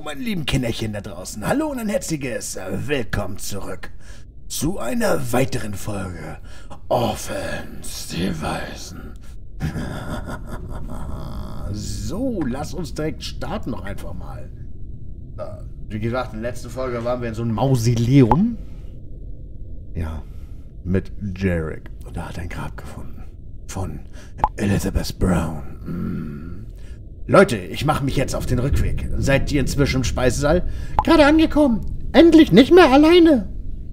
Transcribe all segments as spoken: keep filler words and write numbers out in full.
meine lieben Kinderchen da draußen. Hallo und ein herzliches Willkommen zurück zu einer weiteren Folge Orphans, die Weisen. So, lass uns direkt starten noch einfach mal. Wie gesagt, in der letzten Folge waren wir in so einem Mausoleum. Ja, mit Jarek. Und da hat er ein Grab gefunden. Von Elizabeth Brown. Mm. Leute, ich mache mich jetzt auf den Rückweg. Seid ihr inzwischen im Speisesaal? Gerade angekommen. Endlich nicht mehr alleine.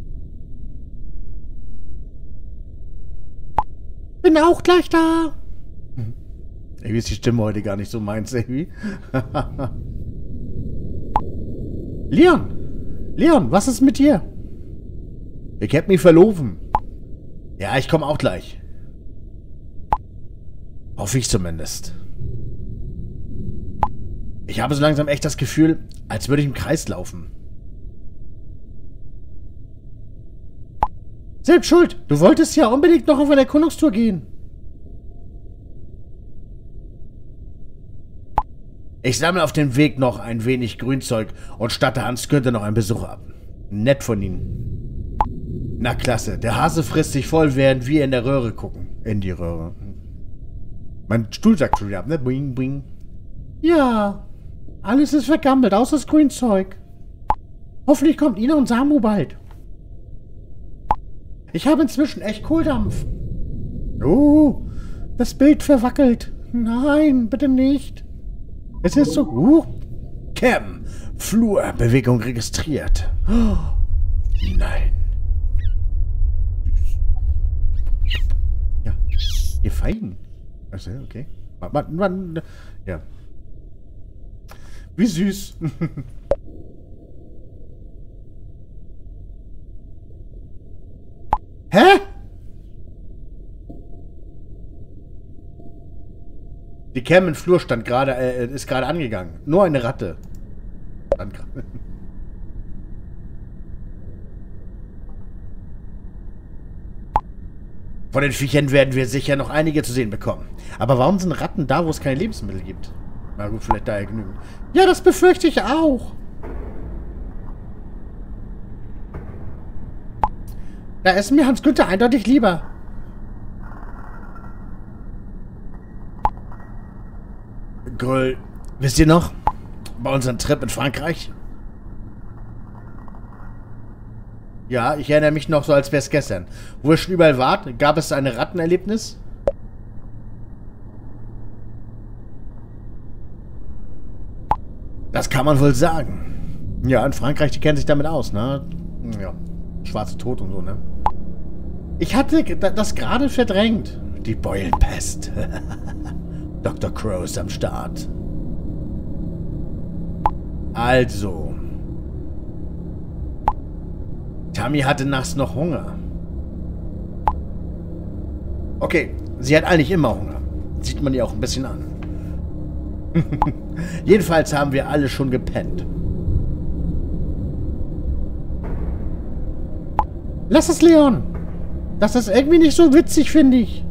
Bin auch gleich da. Irgendwie ist die Stimme heute gar nicht so meins, irgendwie. Leon! Leon, was ist mit dir? Ich hab mich verloben. Ja, ich komme auch gleich. Hoffe ich zumindest. Ich habe so langsam echt das Gefühl, als würde ich im Kreis laufen. Selbst schuld. Du wolltest ja unbedingt noch auf eine Erkundungstour gehen. Ich sammle auf dem Weg noch ein wenig Grünzeug und statte Hans Günther noch einen Besuch ab. Nett von Ihnen. Na klasse, der Hase frisst sich voll, während wir in der Röhre gucken. In die Röhre. Mein Stuhl sagt schon wieder ab, ne? Boing, boing. Ja, alles ist vergammelt, außer das Grünzeug. Hoffentlich kommt Ina und Samu bald. Ich habe inzwischen echt Kohldampf. Oh, das Bild verwackelt. Nein, bitte nicht. Es ist so... Uh, Cam, Flurbewegung registriert. Oh, nein. Ja, ihr Feigen. Also, okay. Man, man, ja. Wie süß. Hä? Die Cam im Flur stand gerade, äh, ist gerade angegangen. Nur eine Ratte. Von den Viechern werden wir sicher noch einige zu sehen bekommen. Aber warum sind Ratten da, wo es keine Lebensmittel gibt? Na gut, vielleicht daher genügend. Ja, das befürchte ich auch. Da ist mir Hans Günther eindeutig lieber. Gröll, wisst ihr noch? Bei unserem Trip in Frankreich? Ja, ich erinnere mich noch so, als wäre es gestern. Wo ihr schon überall wart, gab es ein Rattenerlebnis? Das kann man wohl sagen. Ja, in Frankreich, die kennen sich damit aus, ne? Ja, schwarze Tod und so, ne? Ich hatte das gerade verdrängt. Die Beulenpest. Doktor Crow ist am Start. Also. Tammy hatte nachts noch Hunger. Okay, sie hat eigentlich immer Hunger. Sieht man ihr auch ein bisschen an. Jedenfalls haben wir alle schon gepennt. Lass es, Leon. Das ist irgendwie nicht so witzig, finde ich.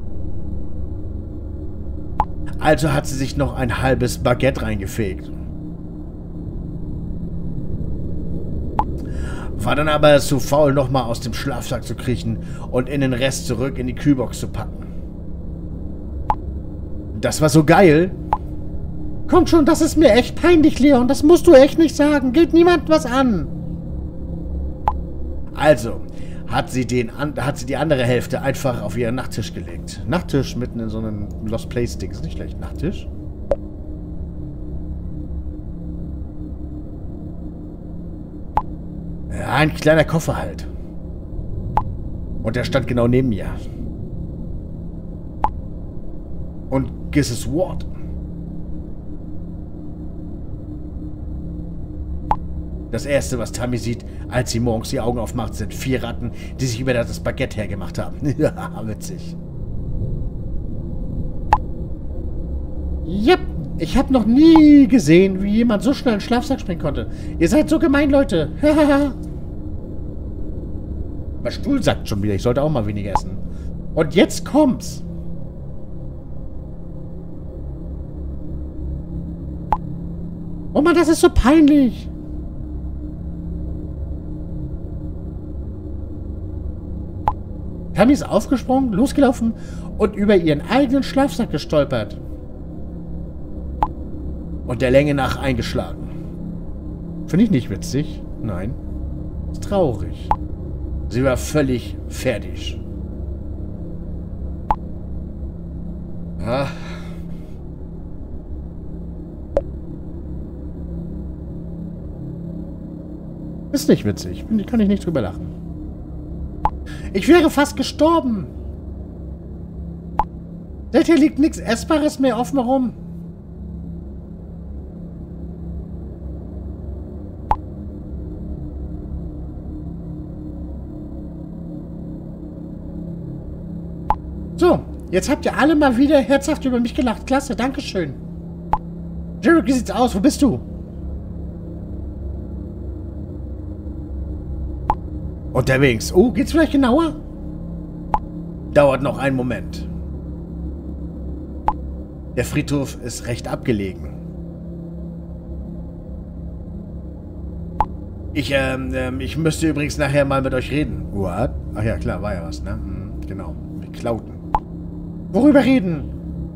Also hat sie sich noch ein halbes Baguette reingefegt. War dann aber zu faul, nochmal aus dem Schlafsack zu kriechen und in den Rest zurück in die Kühlbox zu packen. Das war so geil. Komm schon, das ist mir echt peinlich, Leon. Das musst du echt nicht sagen. Geht niemand was an. Also, hat sie, den, hat sie die andere Hälfte einfach auf ihren Nachttisch gelegt. Nachttisch mitten in so einem Lost Place Ding. Ist nicht schlecht. Nachttisch? Ja, ein kleiner Koffer halt. Und der stand genau neben mir. Und Gisses Ward. Das erste, was Tammy sieht, als sie morgens die Augen aufmacht, sind vier Ratten, die sich über das Baguette hergemacht haben. Ja, witzig. Yep, ich habe noch nie gesehen, wie jemand so schnell in den Schlafsack springen konnte. Ihr seid so gemein, Leute. Mein Stuhl sagt schon wieder, ich sollte auch mal weniger essen. Und jetzt kommt's. Oh Mann, das ist so peinlich. Tammy ist aufgesprungen, losgelaufen und über ihren eigenen Schlafsack gestolpert. Und der Länge nach eingeschlagen. Finde ich nicht witzig. Nein. Ist traurig. Sie war völlig fertig. Ah. Ist nicht witzig. Kann ich nicht drüber lachen. Ich wäre fast gestorben. Seht ihr, liegt nichts Essbares mehr offen rum. So, jetzt habt ihr alle mal wieder herzhaft über mich gelacht. Klasse, dankeschön. Jerry, wie sieht's aus? Wo bist du? Unterwegs. Oh, geht's vielleicht genauer? Dauert noch einen Moment. Der Friedhof ist recht abgelegen. Ich, ähm, ähm, ich müsste übrigens nachher mal mit euch reden. What? Ach ja, klar, war ja was, ne? Hm, genau, wir klauten. Worüber reden?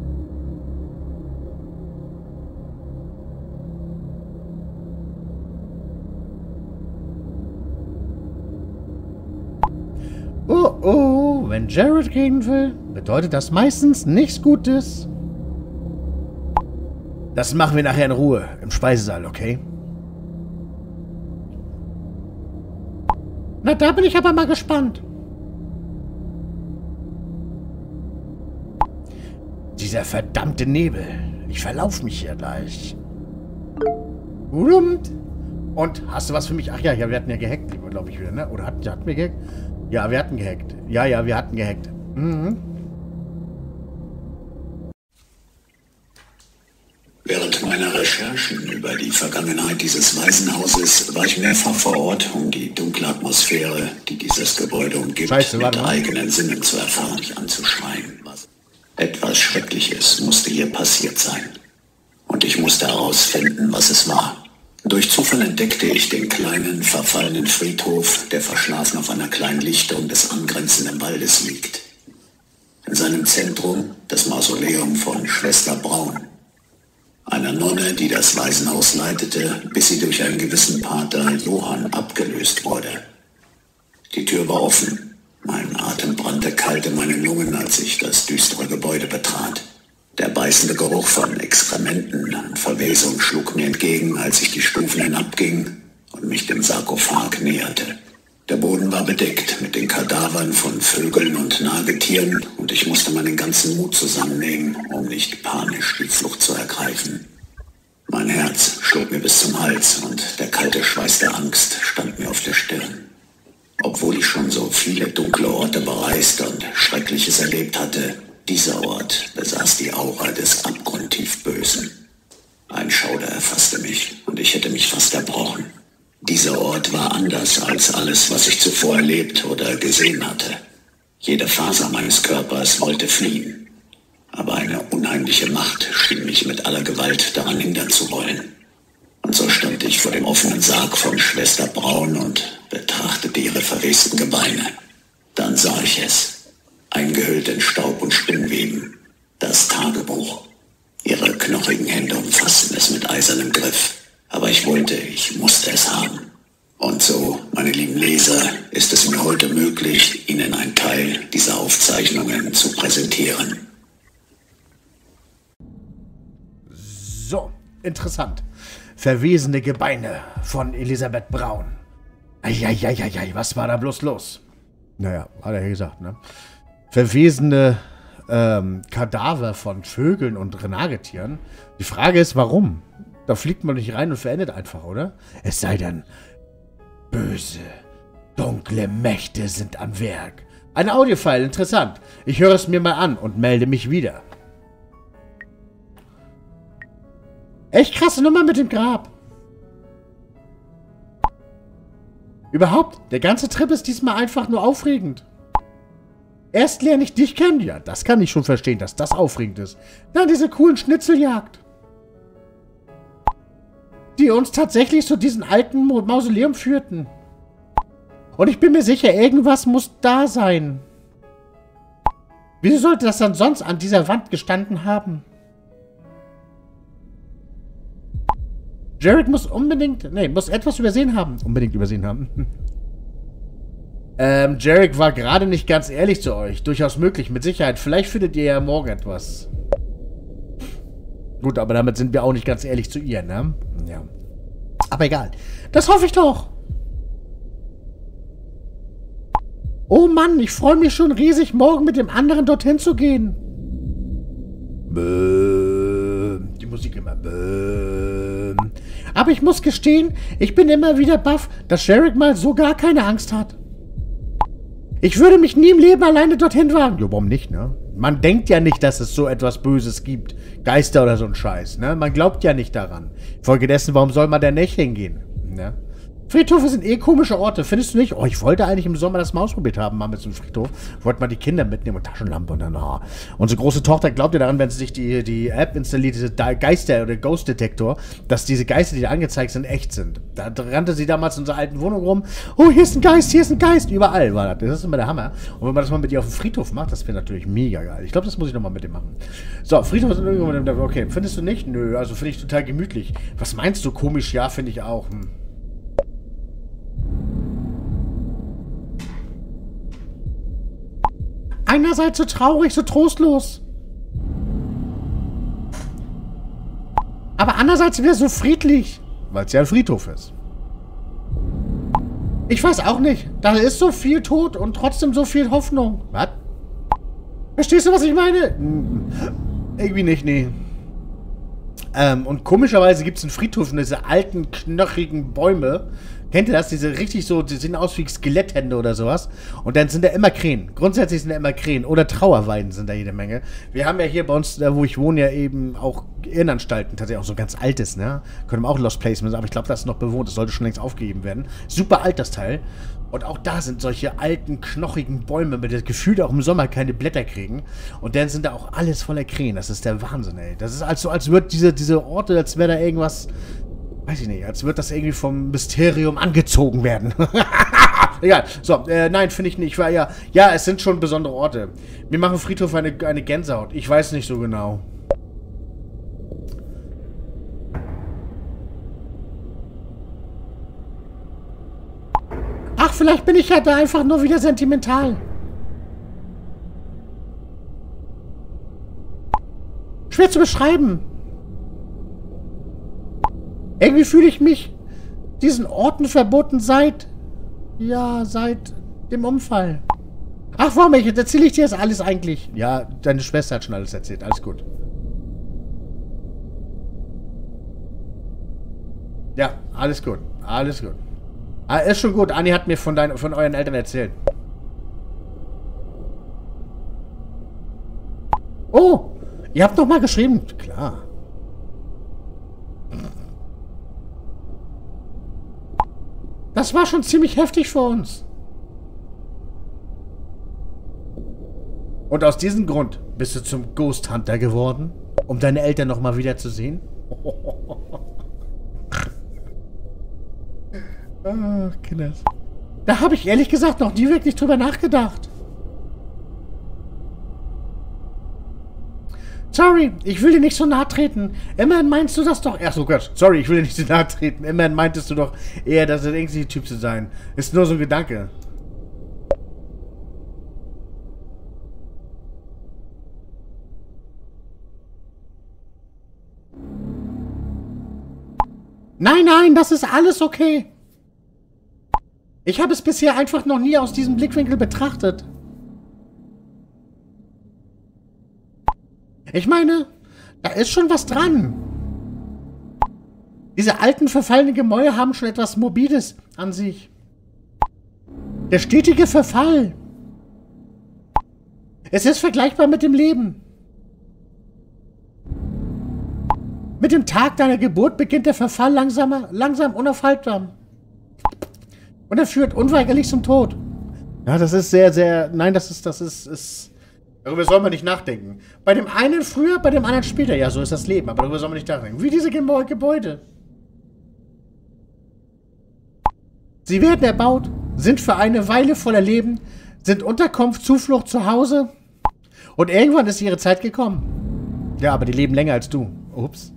Oh, oh, wenn Jared gehen will, bedeutet das meistens nichts Gutes. Das machen wir nachher in Ruhe, im Speisesaal, okay? Na, da bin ich aber mal gespannt. Dieser verdammte Nebel. Ich verlaufe mich hier gleich. Und, hast du was für mich? Ach ja, ja, wir hatten ja gehackt, glaube ich wieder, ne? Oder hatten, hatten wir gehackt? Ja, wir hatten gehackt. Ja, ja, wir hatten gehackt. Mhm. Während meiner Recherchen über die Vergangenheit dieses Waisenhauses war ich mehrfach vor Ort, um die dunkle Atmosphäre, die dieses Gebäude umgibt, Scheiße, mit eigenen Sinnen zu erfahren, mich anzuschreien. Etwas Schreckliches musste hier passiert sein. Und ich musste herausfinden, was es war. Durch Zufall entdeckte ich den kleinen, verfallenen Friedhof, der verschlafen auf einer kleinen Lichtung des angrenzenden Waldes liegt. In seinem Zentrum das Mausoleum von Schwester Braun, einer Nonne, die das Waisenhaus leitete, bis sie durch einen gewissen Pater Johann abgelöst wurde. Die Tür war offen. Mein Atem brannte kalt in meinen Lungen, als ich das düstere Gebäude betrat. Der beißende Geruch von Exkrementen und Verwesung schlug mir entgegen, als ich die Stufen hinabging und mich dem Sarkophag näherte. Der Boden war bedeckt mit den Kadavern von Vögeln und Nagetieren und ich musste meinen ganzen Mut zusammennehmen, um nicht panisch die Flucht zu ergreifen. Mein Herz schlug mir bis zum Hals und der kalte Schweiß der Angst stand mir auf der Stirn. Obwohl ich schon so viele dunkle Orte bereist und Schreckliches erlebt hatte, dieser Ort besaß die Aura des abgrundtief Bösen. Ein Schauder erfasste mich und ich hätte mich fast erbrochen. Dieser Ort war anders als alles, was ich zuvor erlebt oder gesehen hatte. Jede Faser meines Körpers wollte fliehen. Aber eine unheimliche Macht schien mich mit aller Gewalt daran hindern zu wollen. Und so stand ich vor dem offenen Sarg von Schwester Braun und betrachtete ihre verwesten Gebeine. Dann sah ich es, eingehüllt in Staub und Spinnweben, das Tagebuch. Ihre knochigen Hände umfassten es mit eisernem Griff. Aber ich wollte, ich musste es haben. Und so, meine lieben Leser, ist es mir heute möglich, Ihnen einen Teil dieser Aufzeichnungen zu präsentieren. So, interessant. Verwesene Gebeine von Elisabeth Braun. Eieieiei, was war da bloß los? Naja, hat er ja gesagt, ne? Verwesene ähm, Kadaver von Vögeln und Nagetieren. Die Frage ist, warum? Da fliegt man nicht rein und verendet einfach, oder? Es sei denn, böse, dunkle Mächte sind am Werk. Ein Audiofile, interessant. Ich höre es mir mal an und melde mich wieder. Echt krasse Nummer mit dem Grab. Überhaupt, der ganze Trip ist diesmal einfach nur aufregend. Erst lerne ich dich kennen. Ja, das kann ich schon verstehen, dass das aufregend ist. Dann diese coolen Schnitzeljagd. die uns tatsächlich zu diesem alten Mausoleum führten. Und ich bin mir sicher, irgendwas muss da sein. Wieso sollte das dann sonst an dieser Wand gestanden haben? Jarek muss unbedingt... Nee, muss etwas übersehen haben. Unbedingt übersehen haben. ähm, Jarek war gerade nicht ganz ehrlich zu euch. Durchaus möglich, mit Sicherheit. Vielleicht findet ihr ja morgen etwas. Gut, aber damit sind wir auch nicht ganz ehrlich zu ihr, ne? Ja. Aber egal. Das hoffe ich doch. Oh Mann, ich freue mich schon riesig, morgen mit dem anderen dorthin zu gehen. Bäh. Die Musik immer. Bäh. Aber ich muss gestehen, ich bin immer wieder baff, dass Jarek mal so gar keine Angst hat. Ich würde mich nie im Leben alleine dorthin wagen. Ja, warum nicht, ne? Man denkt ja nicht, dass es so etwas Böses gibt. Geister oder so ein Scheiß, ne? Man glaubt ja nicht daran. Folgedessen, warum soll man da nicht hingehen? Ne? Friedhöfe sind eh komische Orte, findest du nicht? Oh, ich wollte eigentlich im Sommer das mal ausprobiert haben, mal mit so einem Friedhof. Wollte mal die Kinder mitnehmen und Taschenlampe und dann, oh. Unsere große Tochter glaubt ja daran, wenn sie sich die, die App installiert, diese Geister- oder Ghost-Detektor, dass diese Geister, die da angezeigt sind, echt sind. Da rannte sie damals in unserer alten Wohnung rum. Oh, hier ist ein Geist, hier ist ein Geist. Überall war das. Das ist immer der Hammer. Und wenn man das mal mit ihr auf dem Friedhof macht, das wäre natürlich mega geil. Ich glaube, das muss ich nochmal mit dem machen. So, Friedhof sind irgendwann, okay, findest du nicht? Nö, also finde ich total gemütlich. Was meinst du? Komisch? Ja, finde ich auch. Hm. Einerseits so traurig, so trostlos. Aber andererseits wieder so friedlich. Weil es ja ein Friedhof ist. Ich weiß auch nicht. Da ist so viel Tod und trotzdem so viel Hoffnung. Was? Verstehst du, was ich meine? Hm. Irgendwie nicht, nee. Ähm, und komischerweise gibt es einen Friedhof und diese alten, knochigen Bäume. Kennt ihr das? Diese richtig so, die sehen aus wie Skeletthände oder sowas. Und dann sind da immer Krähen. Grundsätzlich sind da immer Krähen. Oder Trauerweiden sind da jede Menge. Wir haben ja hier bei uns, da wo ich wohne, ja eben auch Irrenanstalten. Tatsächlich auch so ganz altes, ne? Können wir auch Lost Placements, aber ich glaube, das ist noch bewohnt. Das sollte schon längst aufgegeben werden. Super alt, das Teil. Und auch da sind solche alten, knochigen Bäume, mit dem Gefühl, auch im Sommer keine Blätter kriegen. Und dann sind da auch alles voller Krähen. Das ist der Wahnsinn, ey. Das ist also, als würde diese, diese Orte, als wäre da irgendwas... Weiß ich nicht, als würde das irgendwie vom Mysterium angezogen werden. Egal. So, äh, nein, finde ich nicht. Ich war ja, ja, es sind schon besondere Orte. Mir machen Friedhof eine, eine Gänsehaut. Ich weiß nicht so genau. Ach, vielleicht bin ich ja da einfach nur wieder sentimental. Schwer zu beschreiben. Irgendwie fühle ich mich diesen Orten verboten seit, ja, seit dem Unfall. Ach, warum, jetzt erzähle ich dir das alles eigentlich? Ja, deine Schwester hat schon alles erzählt, alles gut. Ja, alles gut, alles gut. Ah, ist schon gut, Anni hat mir von, dein, von euren Eltern erzählt. Oh, ihr habt noch mal geschrieben. Klar. Das war schon ziemlich heftig für uns. Und aus diesem Grund bist du zum Ghost Hunter geworden, um deine Eltern noch mal wieder zu sehen? Ach, Kinders. Da habe ich ehrlich gesagt noch nie wirklich drüber nachgedacht. Sorry, ich will dir nicht so nahe treten. Immerhin meinst du das doch... Ach so Gott, sorry, ich will dir nicht so nahe treten. Immerhin meintest du doch eher, dass der ängstliche Typ zu sein. Ist nur so ein Gedanke. Nein, nein, das ist alles okay. Ich habe es bisher einfach noch nie aus diesem Blickwinkel betrachtet. Ich meine, da ist schon was dran. Diese alten, verfallenen Gemäuer haben schon etwas Morbides an sich. Der stetige Verfall. Es ist vergleichbar mit dem Leben. Mit dem Tag deiner Geburt beginnt der Verfall langsamer, langsam unaufhaltsam. Und er führt unweigerlich zum Tod. Ja, das ist sehr, sehr... Nein, das ist... das ist... ist darüber soll man nicht nachdenken. Bei dem einen früher, bei dem anderen später. Ja, so ist das Leben. Aber darüber soll man nicht nachdenken. Wie diese Gebäude. Sie werden erbaut, sind für eine Weile voller Leben, sind Unterkunft, Zuflucht zu Hause. Und irgendwann ist ihre Zeit gekommen. Ja, aber die leben länger als du. Ups.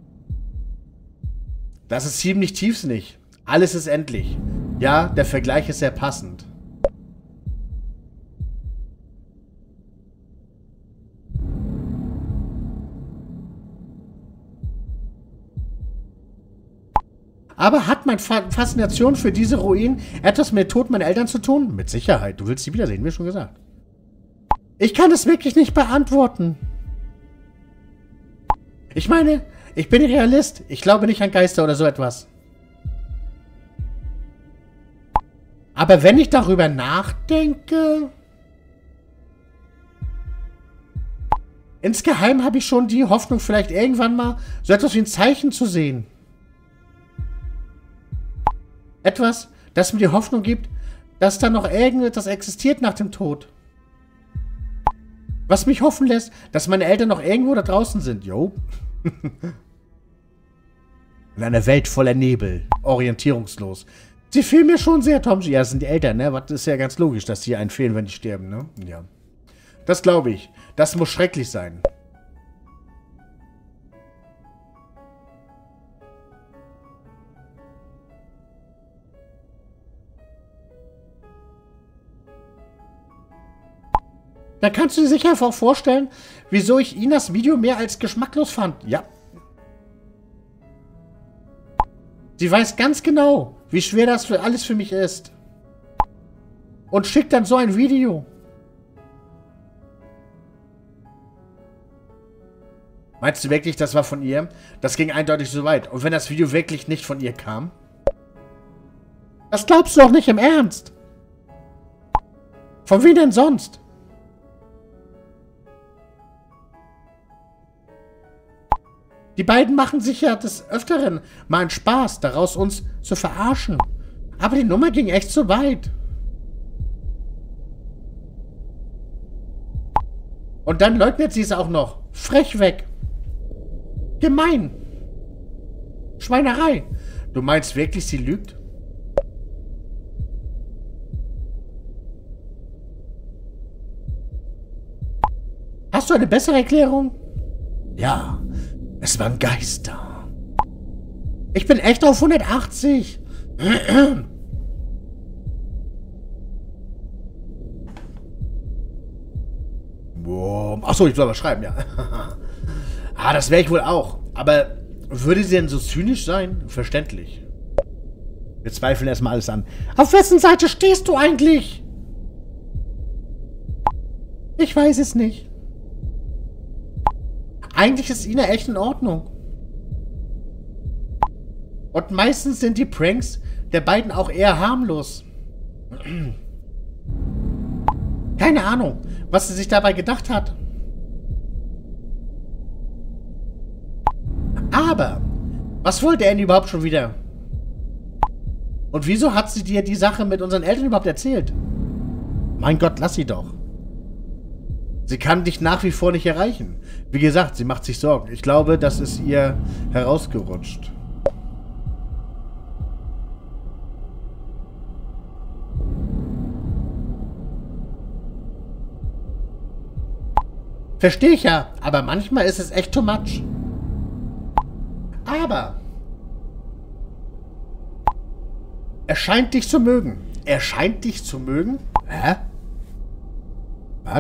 Das ist ziemlich tiefsinnig. Alles ist endlich. Ja, der Vergleich ist sehr passend. Aber hat meine Faszination für diese Ruinen etwas mit dem Tod meiner Eltern zu tun? Mit Sicherheit. Du willst sie wiedersehen, wie schon gesagt. Ich kann es wirklich nicht beantworten. Ich meine, ich bin Realist. Ich glaube nicht an Geister oder so etwas. Aber wenn ich darüber nachdenke... Insgeheim habe ich schon die Hoffnung, vielleicht irgendwann mal so etwas wie ein Zeichen zu sehen. Etwas, das mir die Hoffnung gibt, dass da noch irgendetwas existiert nach dem Tod. Was mich hoffen lässt, dass meine Eltern noch irgendwo da draußen sind. Jo. In einer Welt voller Nebel. Orientierungslos. Sie fehlen mir schon sehr, Tomji. Ja, das sind die Eltern, ne? Das ist ja ganz logisch, dass die einen fehlen, wenn die sterben, ne? Ja. Das glaube ich. Das muss schrecklich sein. Da kannst du dir sicher auch vorstellen, wieso ich Inas Video mehr als geschmacklos fand. Ja. Sie weiß ganz genau, wie schwer das für alles für mich ist. Und schickt dann so ein Video. Meinst du wirklich, das war von ihr? Das ging eindeutig so weit. Und wenn das Video wirklich nicht von ihr kam? Das glaubst du doch nicht im Ernst. Von wem denn sonst? Die beiden machen sich ja des Öfteren mal einen Spaß daraus, uns zu verarschen. Aber die Nummer ging echt so weit. Und dann leugnet sie es auch noch. Frech weg. Gemein. Schweinerei. Du meinst wirklich, sie lügt? Hast du eine bessere Erklärung? Ja. Es waren Geister. Ich bin echt auf hundertachtzig. Boah. Achso, ich soll was schreiben, ja. Ah, das wäre ich wohl auch. Aber würde sie denn so zynisch sein? Verständlich. Wir zweifeln erstmal alles an. Auf wessen Seite stehst du eigentlich? Ich weiß es nicht. Eigentlich ist Ina echt in Ordnung. Und meistens sind die Pranks der beiden auch eher harmlos. Keine Ahnung, was sie sich dabei gedacht hat. Aber, was wollte Annie überhaupt schon wieder? Und wieso hat sie dir die Sache mit unseren Eltern überhaupt erzählt? Mein Gott, lass sie doch. Sie kann dich nach wie vor nicht erreichen. Wie gesagt, sie macht sich Sorgen. Ich glaube, das ist ihr herausgerutscht. Verstehe ich ja, aber manchmal ist es echt too much. Aber er scheint dich zu mögen. Er scheint dich zu mögen? Hä? Was?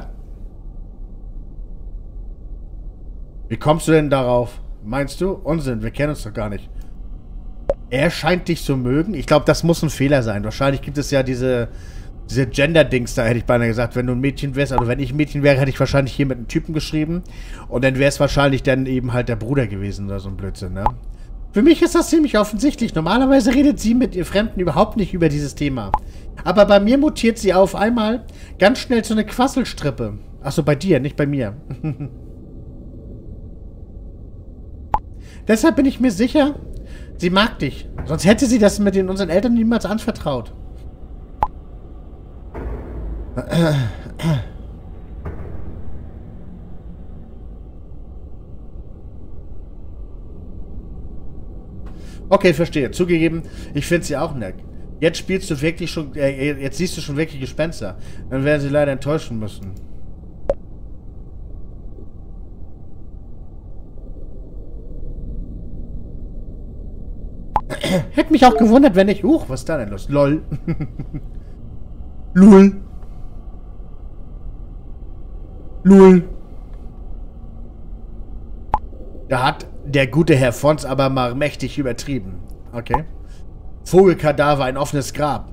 Wie kommst du denn darauf? Meinst du? Unsinn, wir kennen uns doch gar nicht. Er scheint dich zu mögen? Ich glaube, das muss ein Fehler sein. Wahrscheinlich gibt es ja diese, diese Gender-Dings da, hätte ich beinahe gesagt. Wenn du ein Mädchen wärst, also wenn ich ein Mädchen wäre, hätte ich wahrscheinlich hier mit einem Typen geschrieben. Und dann wäre es wahrscheinlich dann eben halt der Bruder gewesen oder so ein Blödsinn, ne? Für mich ist das ziemlich offensichtlich. Normalerweise redet sie mit ihr Fremden überhaupt nicht über dieses Thema. Aber bei mir mutiert sie auf einmal ganz schnell zu einer Quasselstrippe. Achso, bei dir, nicht bei mir. Deshalb bin ich mir sicher, sie mag dich. Sonst hätte sie das mit den unseren Eltern niemals anvertraut. Okay, verstehe. Zugegeben, ich finde sie auch nett. Jetzt spielst du wirklich schon, äh, jetzt siehst du schon wirklich Gespenster. Dann werden sie leider enttäuschen müssen. Hätte mich auch gewundert, wenn ich... Huch, was ist da denn los? Lol. Lul. Lul. Da hat der gute Herr Fons aber mal mächtig übertrieben. Okay. Vogelkadaver, ein offenes Grab.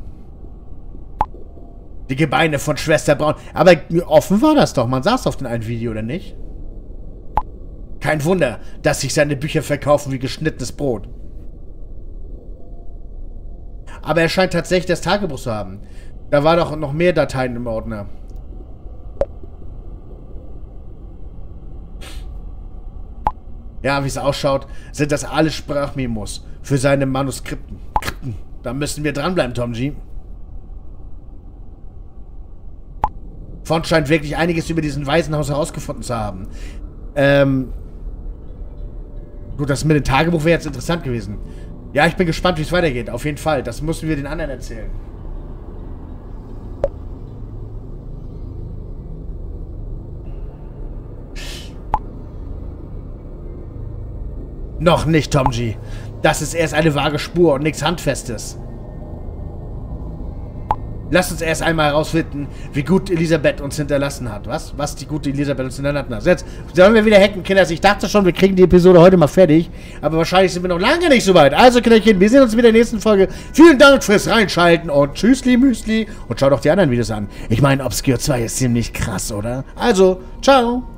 Die Gebeine von Schwester Braun. Aber offen war das doch. Man sah es auf dem einen Video, oder nicht? Kein Wunder, dass sich seine Bücher verkaufen wie geschnittenes Brot. Aber er scheint tatsächlich das Tagebuch zu haben. Da war doch noch mehr Dateien im Ordner. Ja, wie es ausschaut, sind das alles Sprachmemos für seine Manuskripten. Da müssen wir dranbleiben, Tom G. Font scheint wirklich einiges über diesen Waisenhaus herausgefunden zu haben. Ähm... Gut, das mit dem Tagebuch wäre jetzt interessant gewesen. Ja, ich bin gespannt, wie es weitergeht. Auf jeden Fall. Das müssen wir den anderen erzählen. Noch nicht, Tom G. Das ist erst eine vage Spur und nichts Handfestes. Lass uns erst einmal herausfinden, wie gut Elisabeth uns hinterlassen hat. Was? Was die gute Elisabeth uns hinterlassen hat. Jetzt sollen wir wieder hacken, Kinders. Ich dachte schon, wir kriegen die Episode heute mal fertig. Aber wahrscheinlich sind wir noch lange nicht so weit. Also, Kinderchen, wir sehen uns mit der nächsten Folge. Vielen Dank fürs Reinschalten und Tschüssli, Müsli. Und schaut auch die anderen Videos an. Ich meine, Obscure zwei ist ziemlich krass, oder? Also, ciao.